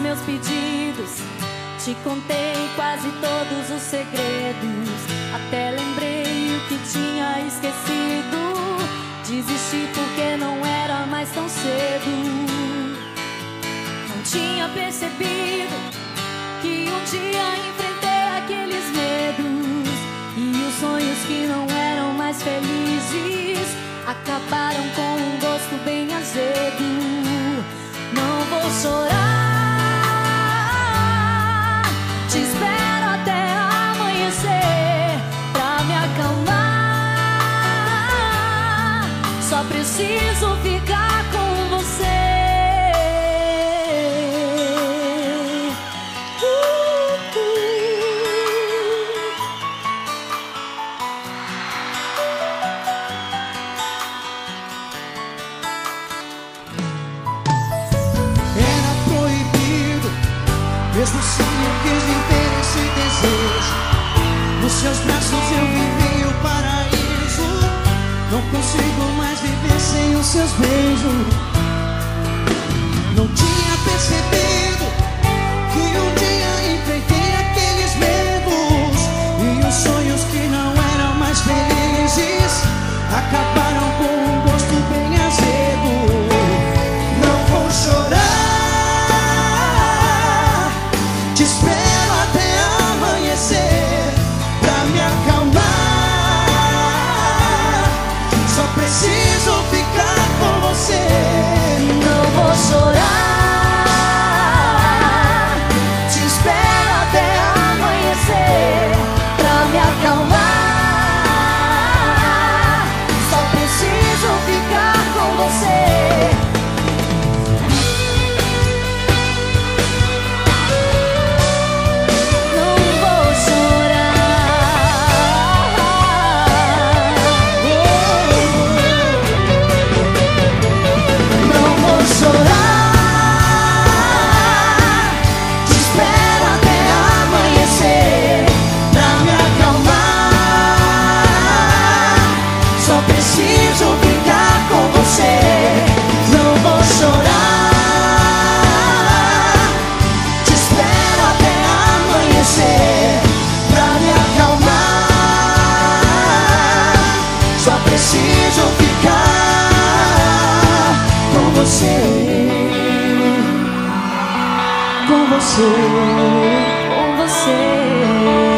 meus pedidos, te contei quase todos os segredos, até lembrei o que tinha esquecido. Desisti porque não era mais tão cedo. Não tinha percebido que um dia enfrentei aqueles medos, e os sonhos que não eram mais felizes acabaram com um gosto bem azedo. Não vou chorar, te espero até amanhecer pra me acalmar. Só preciso ficar com você. Mesmo assim eu quis viver esse desejo. Nos seus braços eu vivi o paraíso. Não consigo mais viver sem os seus beijos. Não tinha percebido que um dia enfrentei aqueles medos, e os sonhos que não eram mais felizes acabaram com um gosto bem azedo. Não vou chorar, te espero até amanhecer pra me acalmar. Só preciso ficar com você. Não vou chorar, te espero até amanhecer pra me acalmar. Só preciso ficar com você. Preciso ficar com você, Com você, com você.